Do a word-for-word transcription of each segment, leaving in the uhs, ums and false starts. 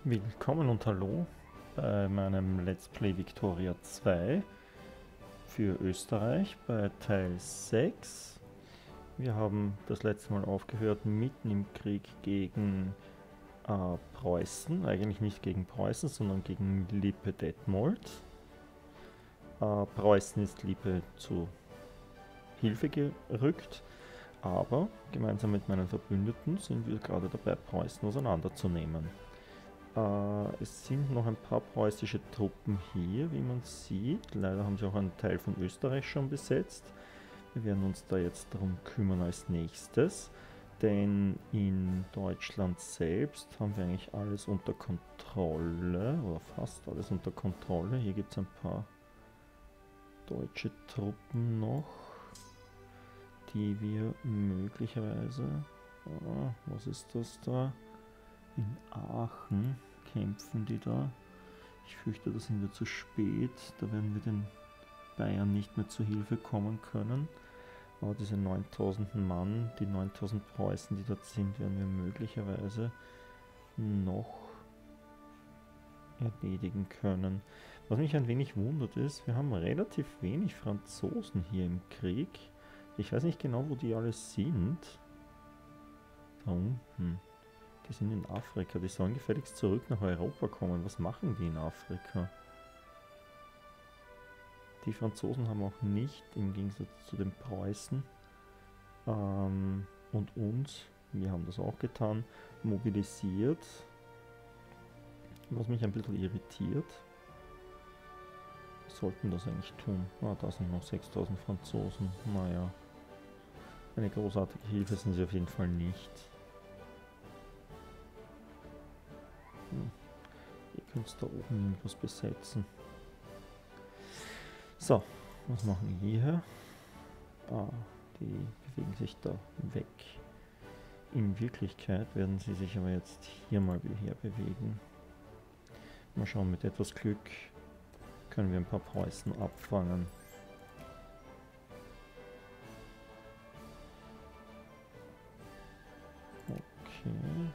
Willkommen und hallo bei meinem Let's Play Victoria zwei für Österreich bei Teil sechs. Wir haben das letzte Mal aufgehört mitten im Krieg gegen äh, Preußen, eigentlich nicht gegen Preußen, sondern gegen Lippe-Detmold. Äh, Preußen ist Lippe zu Hilfe gerückt, aber gemeinsam mit meinen Verbündeten sind wir gerade dabei, Preußen auseinanderzunehmen. Uh, es sind noch ein paar preußische Truppen hier, wie man sieht. Leider haben sie auch einen Teil von Österreich schon besetzt. Wir werden uns da jetzt darum kümmern als nächstes, denn in Deutschland selbst haben wir eigentlich alles unter Kontrolle, oder fast alles unter Kontrolle. Hier gibt es ein paar deutsche Truppen noch, die wir möglicherweise... Uh, was ist das da? In Aachen kämpfen die da. Ich fürchte, da sind wir zu spät. Da werden wir den Bayern nicht mehr zu Hilfe kommen können. Aber diese neuntausend Mann, die neuntausend Preußen, die dort sind, werden wir möglicherweise noch erledigen können. Was mich ein wenig wundert ist, wir haben relativ wenig Franzosen hier im Krieg. Ich weiß nicht genau, wo die alle sind. Da unten. Die sind in Afrika, die sollen gefälligst zurück nach Europa kommen. Was machen die in Afrika? Die Franzosen haben auch nicht, im Gegensatz zu den Preußen ähm, und uns, wir haben das auch getan, mobilisiert. Was mich ein bisschen irritiert. Wir sollten das eigentlich tun. Ah, da sind noch sechstausend Franzosen. Naja, eine großartige Hilfe sind sie auf jeden Fall nicht. Ihr könnt da oben irgendwas besetzen. So, was machen wir hier? Ah, die bewegen sich da weg. In Wirklichkeit werden sie sich aber jetzt hier mal her bewegen. Mal schauen, mit etwas Glück können wir ein paar Preußen abfangen. Okay.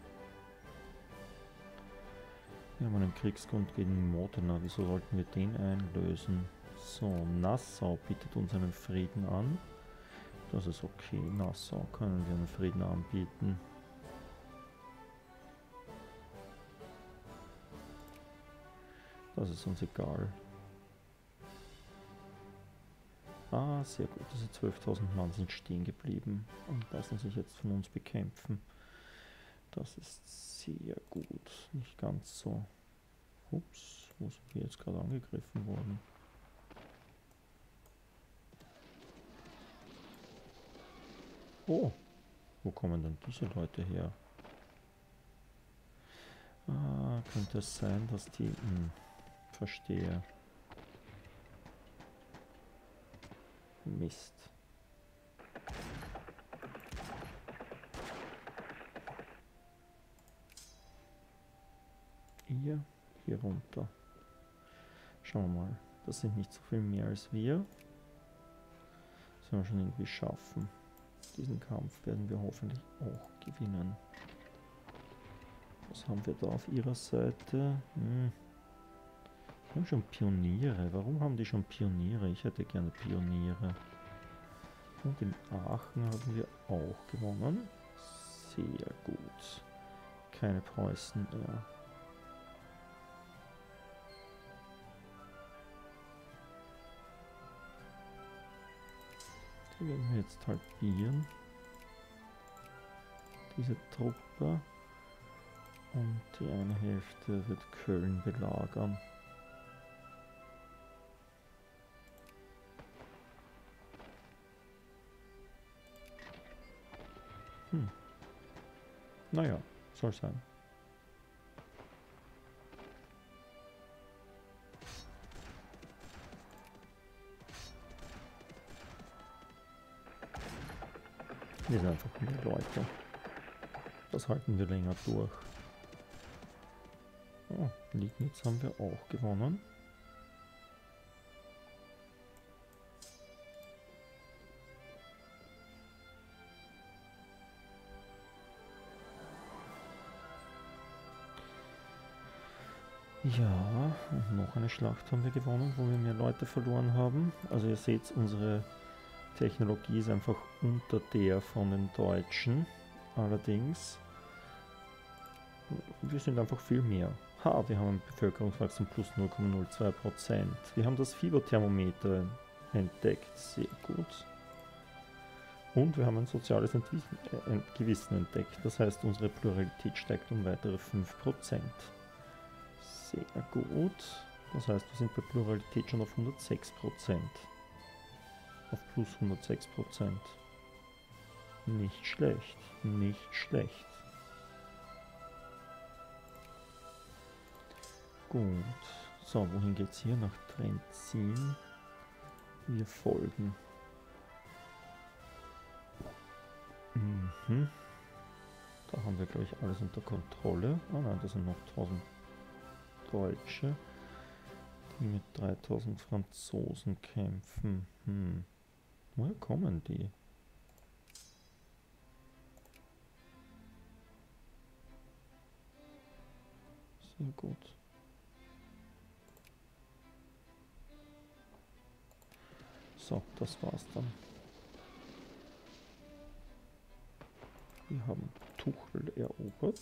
Wir haben einen Kriegsgrund gegen Modena. Wieso sollten wir den einlösen? So, Nassau bietet uns einen Frieden an. Das ist okay. Nassau können wir einen Frieden anbieten. Das ist uns egal. Ah, sehr gut. Diese zwölftausend Mann sind stehen geblieben und lassen sich jetzt von uns bekämpfen. Das ist sehr gut. Nicht ganz so. Ups, wo sind wir jetzt gerade angegriffen worden? Oh, wo kommen denn diese Leute her? Ah, könnte es sein, dass die... Hm, verstehe. Mist. Ihr hier runter. Schauen wir mal. Das sind nicht so viel mehr als wir. Das werden wir schon irgendwie schaffen. Diesen Kampf werden wir hoffentlich auch gewinnen. Was haben wir da auf ihrer Seite? Hm. Die haben schon Pioniere. Warum haben die schon Pioniere? Ich hätte gerne Pioniere. Und in Aachen haben wir auch gewonnen. Sehr gut. Keine Preußen mehr. Die werden wir jetzt halbieren. Diese Truppe. Und die eine Hälfte wird Köln belagern. Hm. Naja, soll sein. Wir sind einfach mehr Leute. Das halten wir länger durch. Oh, Liegnitz haben wir auch gewonnen. Ja, und noch eine Schlacht haben wir gewonnen, wo wir mehr Leute verloren haben. Also ihr seht, unsere Technologie ist einfach unter der von den Deutschen. Allerdings, wir sind einfach viel mehr. Ha, wir haben ein Bevölkerungswachstum plus null Komma null zwei Prozent. Wir haben das Fieberthermometer entdeckt, sehr gut. Und wir haben ein soziales Entwi äh, Gewissen entdeckt. Das heißt, unsere Pluralität steigt um weitere fünf Prozent. Sehr gut. Das heißt, wir sind bei Pluralität schon auf hundertsechs Prozent. Auf plus hundertsechs Prozent. Nicht schlecht, nicht schlecht. Gut. So, wohin geht's hier? Nach Trenzin. Wir folgen. Mhm. Da haben wir, glaube ich, alles unter Kontrolle. Ah nein, das sind noch tausend Deutsche, die mit dreitausend Franzosen kämpfen. Hm. Woher kommen die? Sehr gut. So, das war's dann. Wir haben Tuchel erobert.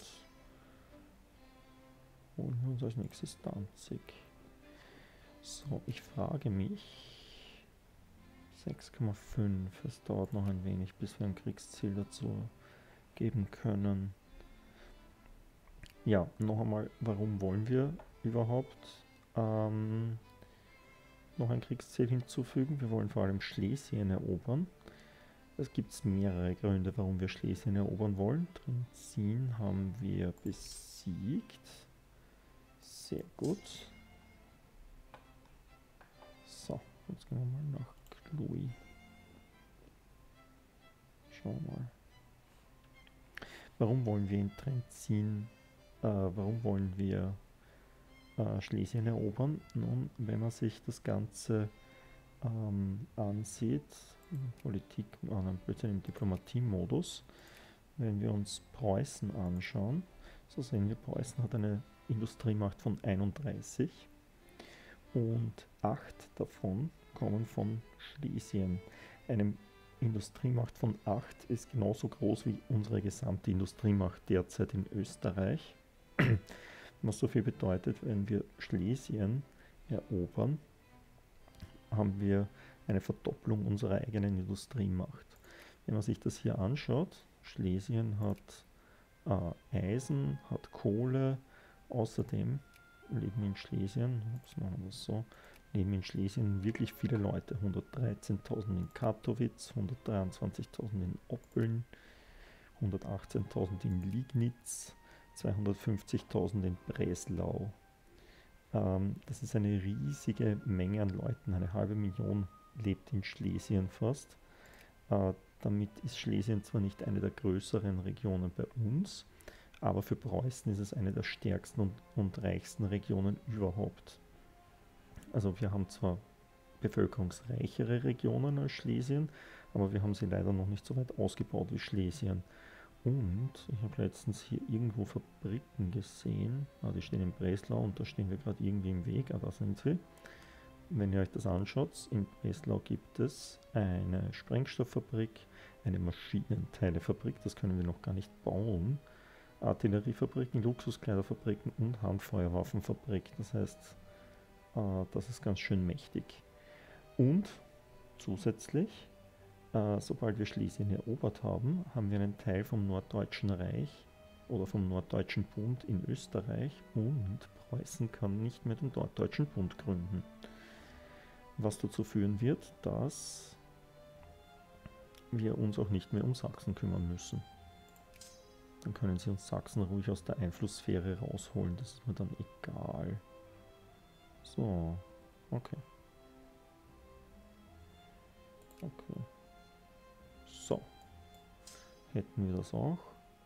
Holen wir uns als nächstes Danzig. So, ich frage mich. sechs Komma fünf. Es dauert noch ein wenig, bis wir ein Kriegsziel dazu geben können. Ja, noch einmal, warum wollen wir überhaupt ähm, noch ein Kriegsziel hinzufügen? Wir wollen vor allem Schlesien erobern. Es gibt mehrere Gründe, warum wir Schlesien erobern wollen. Trenzin haben wir besiegt. Sehr gut. So, jetzt gehen wir mal nach Cluj. Schauen wir mal. Warum wollen wir in Trenzin, äh, warum wollen wir äh, Schlesien erobern? Nun, wenn man sich das Ganze ähm, ansieht, Politik, äh, im Diplomatie-Modus, wenn wir uns Preußen anschauen, so sehen wir, Preußen hat eine Industriemacht von einunddreißig und acht davon kommen von Schlesien. Eine Industriemacht von acht ist genauso groß wie unsere gesamte Industriemacht derzeit in Österreich. Was so viel bedeutet, wenn wir Schlesien erobern, haben wir eine Verdopplung unserer eigenen Industriemacht. Wenn man sich das hier anschaut, Schlesien hat äh, Eisen, hat Kohle, außerdem leben in Schlesien, ups, machen wir das so, leben in Schlesien wirklich viele Leute, hundertdreizehntausend in Katowice, hundertdreiundzwanzigtausend in Oppeln, hundertachtzehntausend in Liegnitz, zweihundertfünfzigtausend in Breslau. Ähm, das ist eine riesige Menge an Leuten, eine halbe Million lebt in Schlesien fast. Äh, damit ist Schlesien zwar nicht eine der größeren Regionen bei uns, aber für Preußen ist es eine der stärksten und, und reichsten Regionen überhaupt. Also wir haben zwar bevölkerungsreichere Regionen als Schlesien, aber wir haben sie leider noch nicht so weit ausgebaut wie Schlesien. Und ich habe letztens hier irgendwo Fabriken gesehen, ah, die stehen in Breslau und da stehen wir gerade irgendwie im Weg, ah, da sind sie. Wenn ihr euch das anschaut, in Breslau gibt es eine Sprengstofffabrik, eine Maschinenteilefabrik, das können wir noch gar nicht bauen, Artilleriefabriken, Luxuskleiderfabriken und Handfeuerwaffenfabrik. Das heißt, äh, das ist ganz schön mächtig. Und zusätzlich, äh, sobald wir Schlesien erobert haben, haben wir einen Teil vom Norddeutschen Reich oder vom Norddeutschen Bund in Österreich und Preußen kann nicht mehr den Norddeutschen Bund gründen. Was dazu führen wird, dass wir uns auch nicht mehr um Sachsen kümmern müssen. Dann können sie uns Sachsen ruhig aus der Einflusssphäre rausholen, das ist mir dann egal. So, okay. Okay. So. Hätten wir das auch.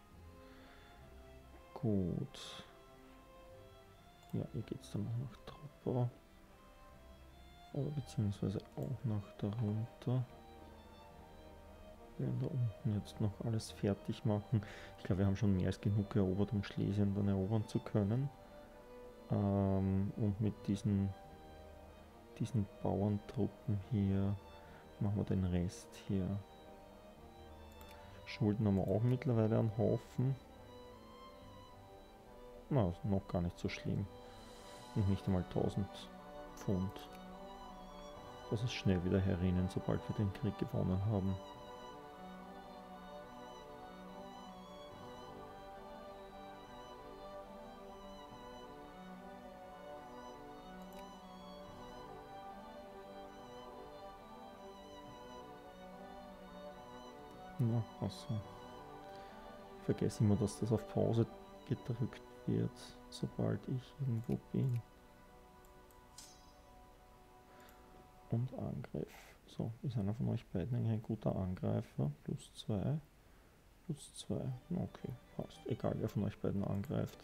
Gut. Ja, hier geht es dann noch nach Troppau. Oder beziehungsweise auch nach darunter. Wir werden da unten jetzt noch alles fertig machen. Ich glaube, wir haben schon mehr als genug erobert, um Schlesien dann erobern zu können. Ähm, und mit diesen, diesen Bauerntruppen hier machen wir den Rest hier. Schulden haben wir auch mittlerweile einen Haufen. Na, ist noch gar nicht so schlimm. Und nicht einmal tausend Pfund. Das ist schnell wieder herinnen, sobald wir den Krieg gewonnen haben. Ja, achso. Ich vergesse immer, dass das auf Pause gedrückt wird, sobald ich irgendwo bin. Und Angriff. So, ist einer von euch beiden eigentlich ein guter Angreifer? Plus zwei. Plus zwei. Okay, passt. Egal, wer von euch beiden angreift.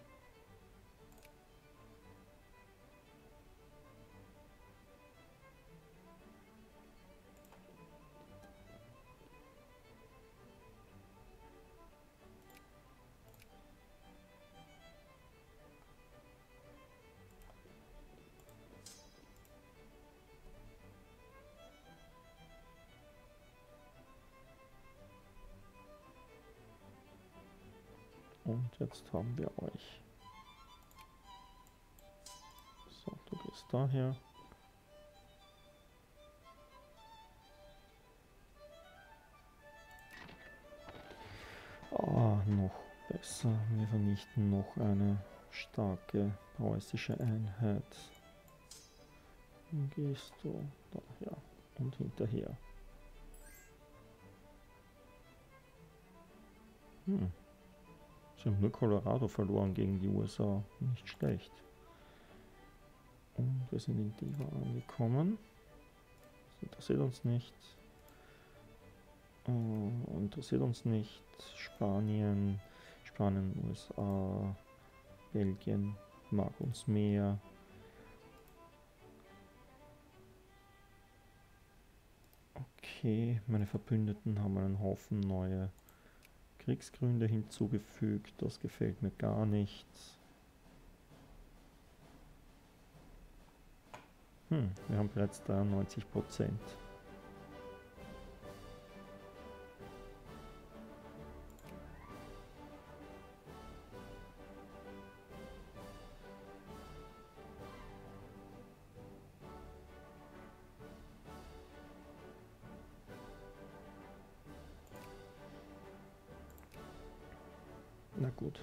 Und jetzt haben wir euch. So, du gehst daher. Ah, noch besser. Wir vernichten noch eine starke preußische Einheit. Dann gehst du daher und hinterher. Hm. Sie haben nur Colorado verloren gegen die U S A. Nicht schlecht. Und wir sind in Diva angekommen. Das interessiert uns nicht. Uh, interessiert uns nicht. Spanien, Spanien, U S A, Belgien mag uns mehr. Okay, meine Verbündeten haben einen Haufen neue Kriegsgründe hinzugefügt. Das gefällt mir gar nicht. Hm, wir haben bereits dreiundneunzig Prozent. Na gut.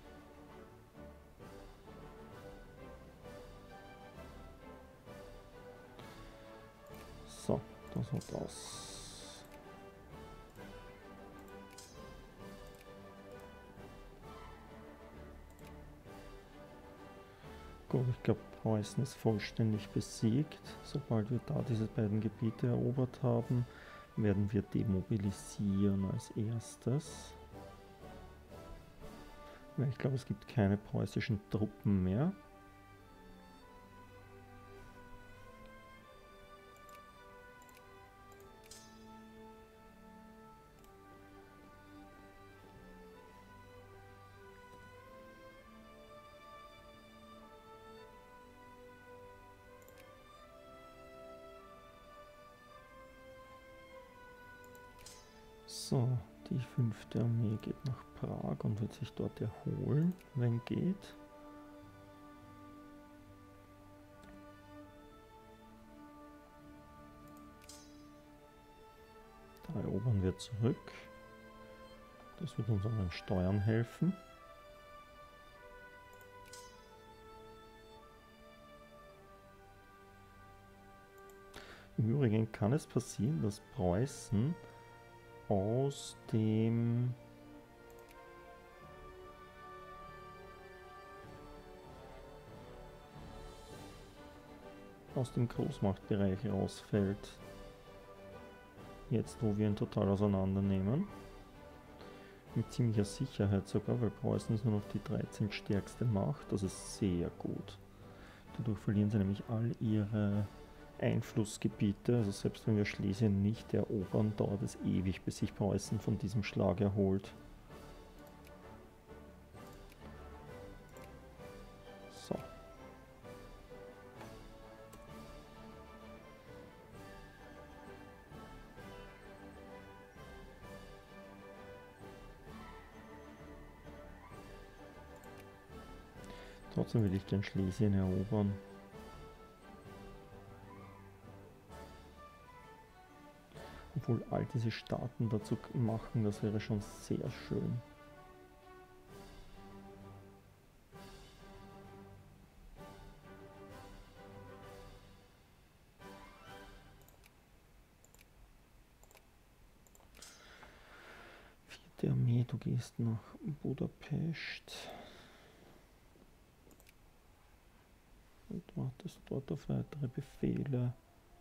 So, das war das. Gut, ich glaube, Preußen ist vollständig besiegt. Sobald wir da diese beiden Gebiete erobert haben, werden wir demobilisieren als erstes. Weil ich glaube, es gibt keine preußischen Truppen mehr. So, die fünfte Armee geht nach Prag und wird sich dort erholen, wenn geht. Da erobern wir zurück. Das wird uns an den Steuern helfen. Im Übrigen kann es passieren, dass Preußen aus dem aus dem Großmachtbereich rausfällt. Jetzt, wo wir ihn total auseinandernehmen. Mit ziemlicher Sicherheit sogar, weil Preußen ist nur noch die dreizehn stärkste Macht. Das ist sehr gut. Dadurch verlieren sie nämlich all ihre Einflussgebiete. Also selbst wenn wir Schlesien nicht erobern, dauert es ewig, bis sich Preußen von diesem Schlag erholt. So, Trotzdem will ich gern Schlesien erobern. Obwohl all diese Staaten dazu machen, das wäre schon sehr schön. Vierte Armee, du gehst nach Budapest. Und wartest dort auf weitere Befehle.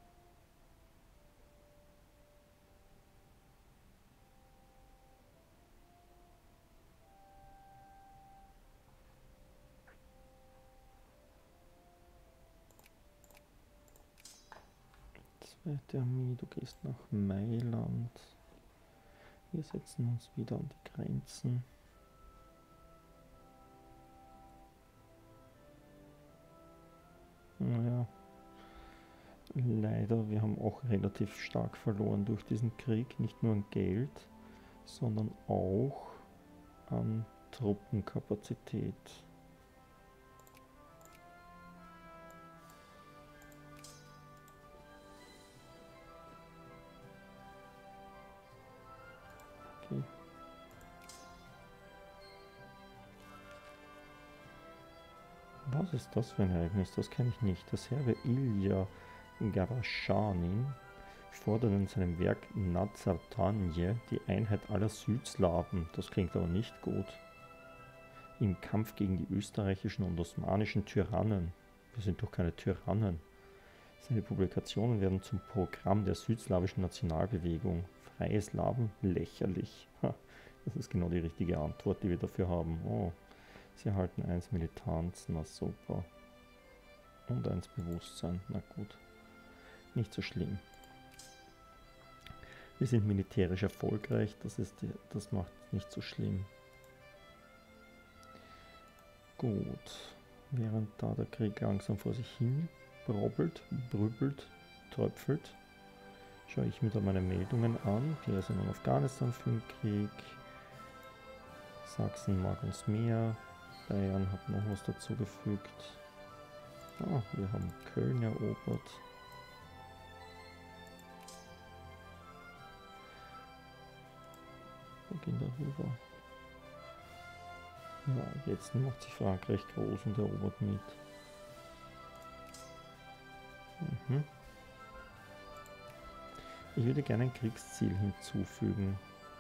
Zweite Armee, du gehst nach Mailand. Wir setzen uns wieder an die Grenzen. Naja, leider, wir haben auch relativ stark verloren durch diesen Krieg. Nicht nur an Geld, sondern auch an Truppenkapazität. Okay. Was ist das für ein Ereignis? Das kenne ich nicht. Der Serbe Ilja Garaschanin fordert in seinem Werk Nazartanje die Einheit aller Südslawen. Das klingt aber nicht gut. Im Kampf gegen die österreichischen und osmanischen Tyrannen. Wir sind doch keine Tyrannen. Seine Publikationen werden zum Programm der südslawischen Nationalbewegung. Freie Slawen? Lächerlich. Ha, das ist genau die richtige Antwort, die wir dafür haben. Oh, sie erhalten eins Militanz, na super. Und eins Bewusstsein, na gut. Nicht so schlimm. Wir sind militärisch erfolgreich, das, ist die, das macht es nicht so schlimm. Gut, während da der Krieg langsam vor sich hin brobbelt, brübbelt, tröpfelt, schaue ich mir da meine Meldungen an. Wir sind in Afghanistan für den Krieg. Sachsen mag uns mehr. Bayern hat noch was dazugefügt. Ah, wir haben Köln erobert. Wir gehen darüber. Ja, jetzt macht sich Frankreich groß und erobert mit. Mhm. Ich würde gerne ein Kriegsziel hinzufügen.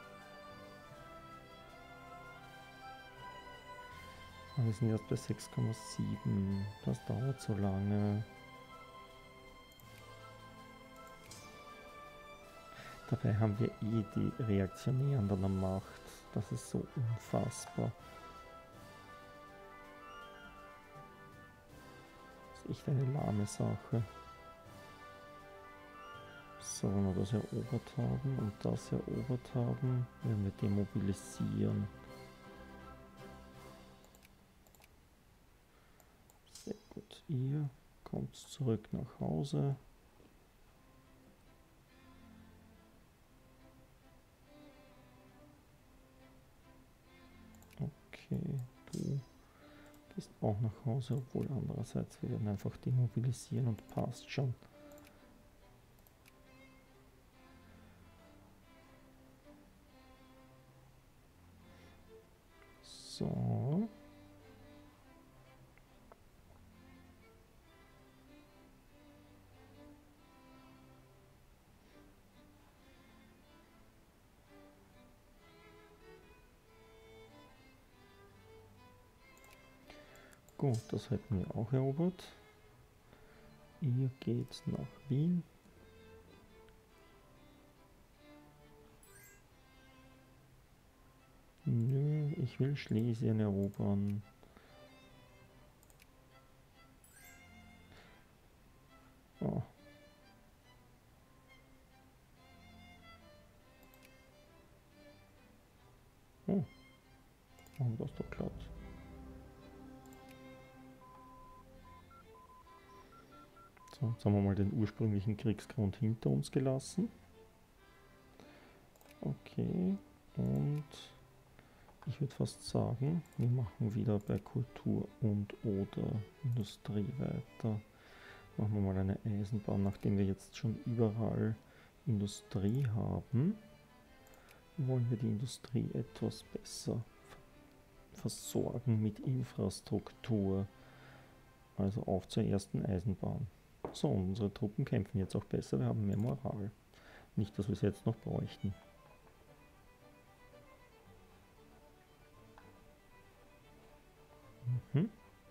Wir sind jetzt bei sechs Komma sieben. Das dauert so lange. Dabei haben wir eh die Reaktionären an der Macht. Das ist so unfassbar. Das ist echt eine lahme Sache. So, wenn wir das erobert haben und das erobert haben, werden wir demobilisieren. Sehr gut. Ihr kommt zurück nach Hause. Okay, du gehst auch nach Hause, obwohl andererseits wir werden einfach demobilisieren und passt schon. So. Gut, das hätten wir auch erobert. Ihr geht nach Wien. Nö, ich will Schlesien erobern. Oh. Oh. Machen wir das doch glatt. So, jetzt haben wir mal den ursprünglichen Kriegsgrund hinter uns gelassen. Okay, und Ich würde fast sagen, wir machen wieder bei Kultur und oder Industrie weiter. Machen wir mal eine Eisenbahn, nachdem wir jetzt schon überall Industrie haben, wollen wir die Industrie etwas besser versorgen mit Infrastruktur. Also auf zur ersten Eisenbahn. So, unsere Truppen kämpfen jetzt auch besser, wir haben mehr Moral. Nicht, dass wir es jetzt noch bräuchten. Mhm.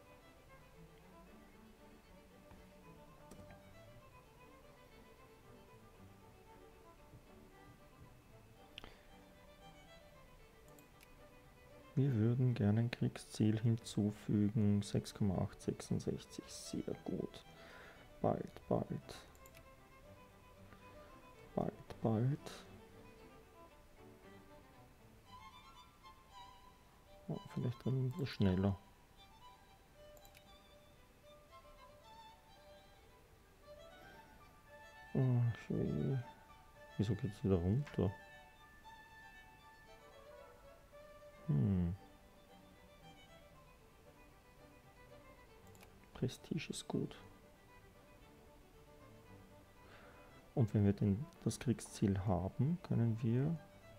Wir würden gerne ein Kriegsziel hinzufügen. sechs Komma acht sechsundsechzig, sehr gut. Bald, bald. Bald, bald. Oh, vielleicht ein bisschen schneller. Ach, weh. Wieso geht es wieder runter? Hm. Prestige ist gut. Und wenn wir den, das Kriegsziel haben, können wir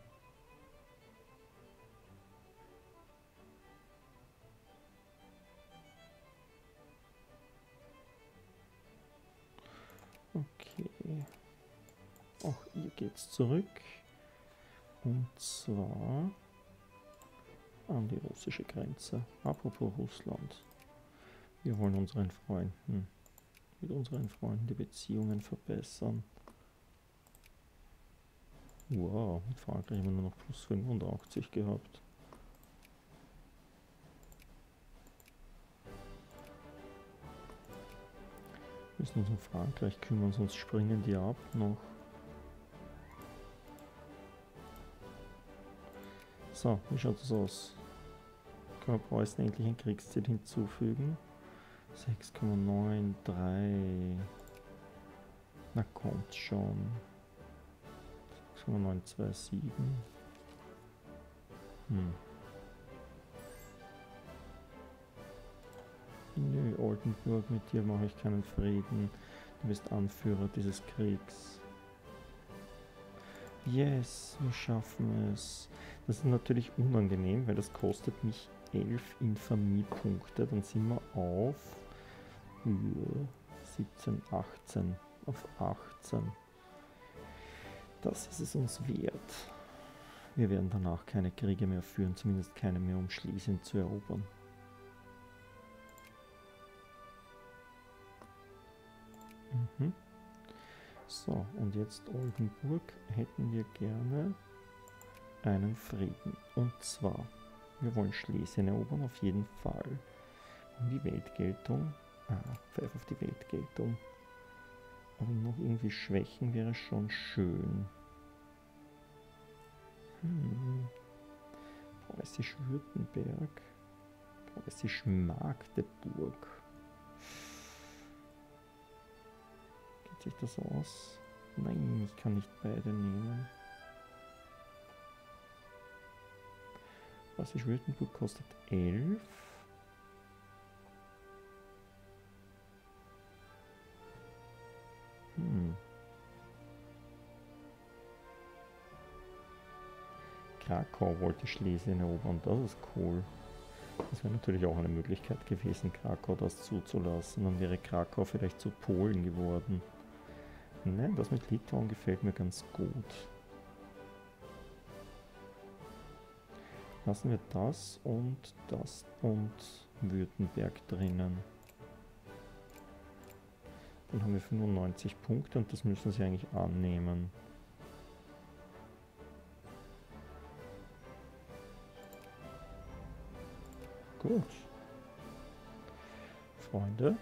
okay. Auch ihr geht's zurück. Und zwar an die russische Grenze. Apropos Russland. Wir wollen unseren Freunden, mit unseren Freunden die Beziehungen verbessern. Wow, mit Frankreich haben wir nur noch plus fünfundachtzig gehabt. Wir müssen uns um Frankreich kümmern, sonst springen die ab noch. So, wie schaut es aus? Können wir Preußen endlich ein Kriegsziel hinzufügen? sechs Komma neun drei. Na kommt schon. sechs Komma neun zwei sieben. Hm. Nö, Oldenburg, mit dir mache ich keinen Frieden. Du bist Anführer dieses Kriegs. Yes, wir schaffen es. Das ist natürlich unangenehm, weil das kostet mich elf Infamie-Punkte. Dann sind wir auf siebzehn, achtzehn, auf achtzehn. Das ist es uns wert. Wir werden danach keine Kriege mehr führen, zumindest keine mehr, um Schlesien zu erobern. Mhm. So, und jetzt Oldenburg hätten wir gerne einen Frieden. Und zwar, wir wollen Schlesien erobern, auf jeden Fall. Und die Weltgeltung, ah, pfeif auf die Weltgeltung. Aber noch irgendwie schwächen wäre schon schön. Hm. Preußisch-Württemberg, Preußisch-Magdeburg. Geht sich das aus? Nein, ich kann nicht beide nehmen. Preußisch-Württemberg kostet elf. Hm. Krakau wollte Schlesien erobern, das ist cool. Das wäre natürlich auch eine Möglichkeit gewesen, Krakau das zuzulassen. Dann wäre Krakau vielleicht zu Polen geworden. Nein, das mit Litauen gefällt mir ganz gut. Lassen wir das und das und Württemberg drinnen. Dann haben wir fünfundneunzig Punkte und das müssen sie eigentlich annehmen. Gut. Freunde.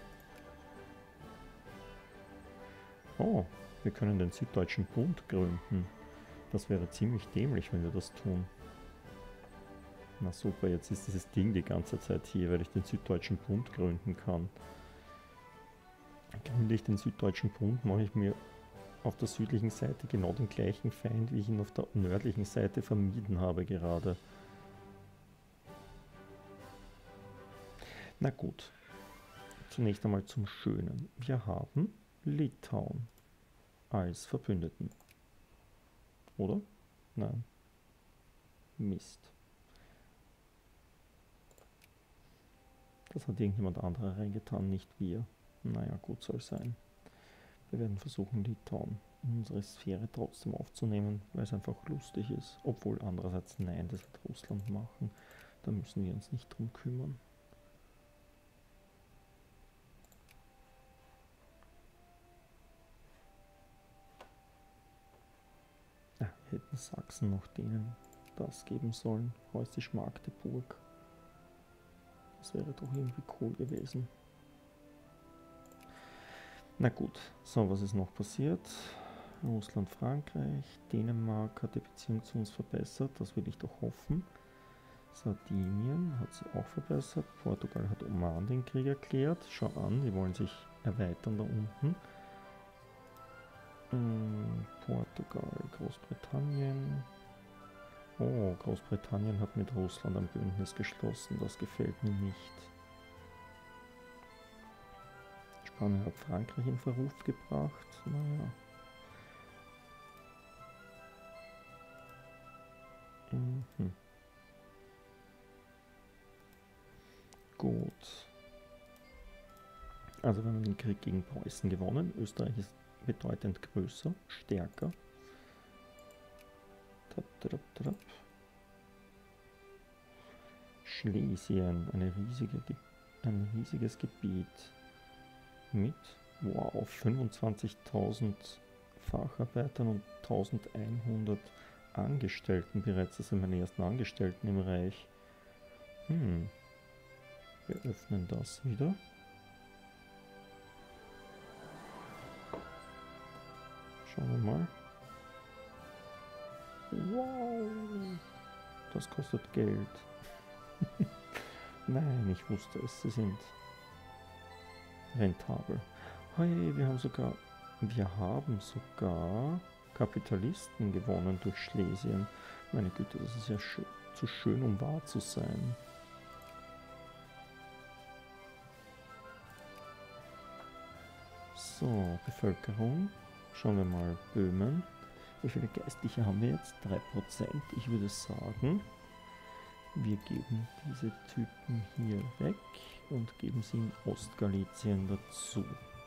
Oh, wir können den Süddeutschen Bund gründen. Das wäre ziemlich dämlich, wenn wir das tun. Na super, jetzt ist dieses Ding die ganze Zeit hier, weil ich den Süddeutschen Bund gründen kann. Gründe ich den Süddeutschen Bund, mache ich mir auf der südlichen Seite genau den gleichen Feind, wie ich ihn auf der nördlichen Seite vermieden habe gerade. Na gut, zunächst einmal zum Schönen. Wir haben Litauen als Verbündeten. Oder? Nein. Mist. Das hat irgendjemand anderer reingetan, nicht wir. Naja, gut soll sein. Wir werden versuchen, Litauen in unsere Sphäre trotzdem aufzunehmen, weil es einfach lustig ist. Obwohl andererseits, nein, das wird Russland machen. Da müssen wir uns nicht drum kümmern. Ja, wir hätten Sachsen noch denen das geben sollen. Preußisch-Magdeburg. Das wäre doch irgendwie cool gewesen. Na gut, so, was ist noch passiert? Russland, Frankreich, Dänemark hat die Beziehung zu uns verbessert, das will ich doch hoffen. Sardinien hat sie auch verbessert. Portugal hat Oman den Krieg erklärt. Schau an, die wollen sich erweitern da unten. Hm, Portugal, Großbritannien. Oh, Großbritannien hat mit Russland ein Bündnis geschlossen. Das gefällt mir nicht. Spanien hat Frankreich in Verruf gebracht. Naja. Mhm. Gut. Also wir haben den Krieg gegen Preußen gewonnen. Österreich ist bedeutend größer, stärker. Tap, tap, tap. Schlesien, eine riesige, ein riesiges Gebiet mit, wow, fünfundzwanzigtausend Facharbeitern und eintausendeinhundert Angestellten bereits. Das sind meine ersten Angestellten im Reich. Hm. Wir öffnen das wieder. Schauen wir mal. Wow, das kostet Geld. Nein, ich wusste es, sie sind rentabel. Hey, wir haben sogar, wir haben sogar Kapitalisten gewonnen durch Schlesien. Meine Güte, das ist ja schön, zu schön, um wahr zu sein. So, Bevölkerung. Schauen wir mal, Böhmen. Wie viele Geistliche haben wir jetzt? drei Prozent. Ich würde sagen, wir geben diese Typen hier weg und geben sie in Ostgalizien dazu.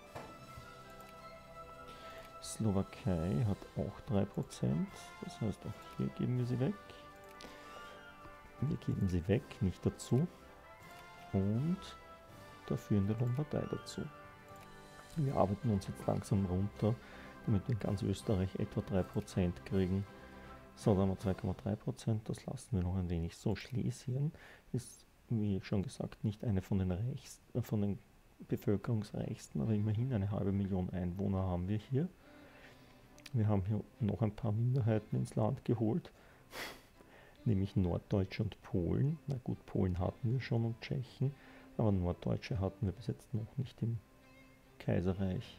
Slowakei hat auch drei Prozent. Das heißt, auch hier geben wir sie weg. Wir geben sie weg, nicht dazu. Und dafür in der Lombardei dazu. Wir arbeiten uns jetzt langsam runter, damit wir in ganz Österreich etwa drei Prozent kriegen. So, dann haben wir zwei Komma drei Prozent, das lassen wir noch ein wenig. So, Schlesien ist, wie schon gesagt, nicht eine von den reichsten, äh, von den bevölkerungsreichsten, aber immerhin eine halbe Million Einwohner haben wir hier. Wir haben hier noch ein paar Minderheiten ins Land geholt, nämlich Norddeutsche und Polen. Na gut, Polen hatten wir schon und Tschechen, aber Norddeutsche hatten wir bis jetzt noch nicht im Kaiserreich.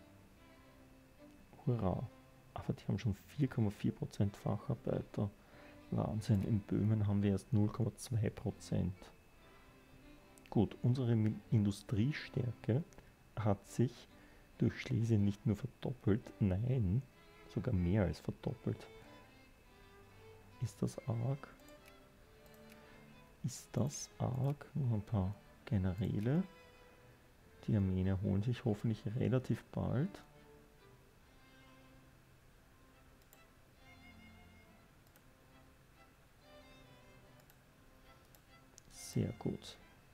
Hurra! Aber die haben schon vier Komma vier Prozent Facharbeiter. Wahnsinn, in Böhmen haben wir erst null Komma zwei Prozent. Gut, unsere Industriestärke hat sich durch Schlesien nicht nur verdoppelt, nein, sogar mehr als verdoppelt. Ist das arg? Ist das arg? Noch ein paar Generäle. Die Armeen erholen sich hoffentlich relativ bald. Sehr gut.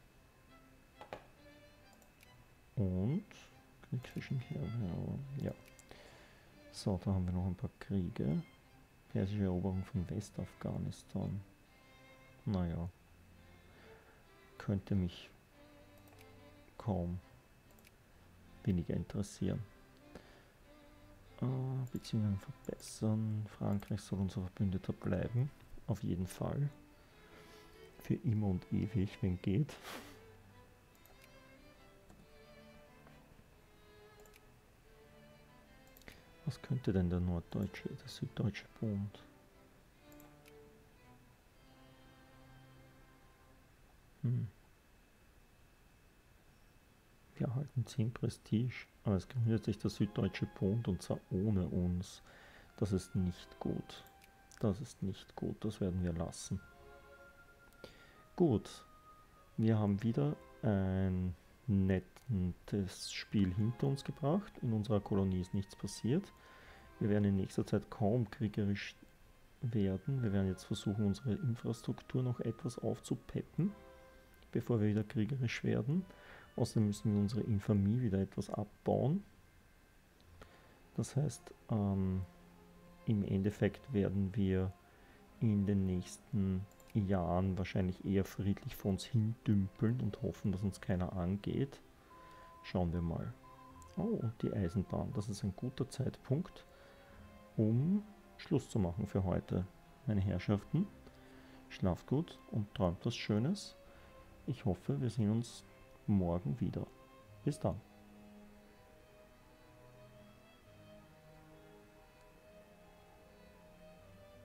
Und Krieg zwischen Heeren, ja. So, da haben wir noch ein paar Kriege. Persische Eroberung von Westafghanistan. Naja. Könnte mich kaum weniger interessieren. Äh, Beziehungen verbessern. Frankreich soll unser Verbündeter bleiben. Auf jeden Fall. Für immer und ewig, wenn geht. Was könnte denn der norddeutsche, der süddeutsche Bund? Hm. Wir erhalten zehn Prestige, aber es gründet sich der Süddeutsche Bund und zwar ohne uns. Das ist nicht gut. Das ist nicht gut, das werden wir lassen. Gut, wir haben wieder ein nettes Spiel hinter uns gebracht. In unserer Kolonie ist nichts passiert. Wir werden in nächster Zeit kaum kriegerisch werden. Wir werden jetzt versuchen, unsere Infrastruktur noch etwas aufzupeppen, bevor wir wieder kriegerisch werden. Außerdem müssen wir unsere Infamie wieder etwas abbauen. Das heißt, ähm, im Endeffekt werden wir in den nächsten Jahren wahrscheinlich eher friedlich vor uns hindümpeln und hoffen, dass uns keiner angeht. Schauen wir mal. Oh, und die Eisenbahn. Das ist ein guter Zeitpunkt, um Schluss zu machen für heute. Meine Herrschaften, schlaft gut und träumt was Schönes. Ich hoffe, wir sehen uns morgen wieder. Bis dann.